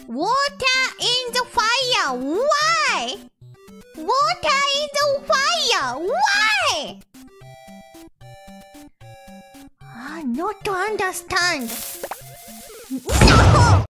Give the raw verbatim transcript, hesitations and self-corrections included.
Water in the fire. Why? Water in the fire. Why? Ah, not to understand. No!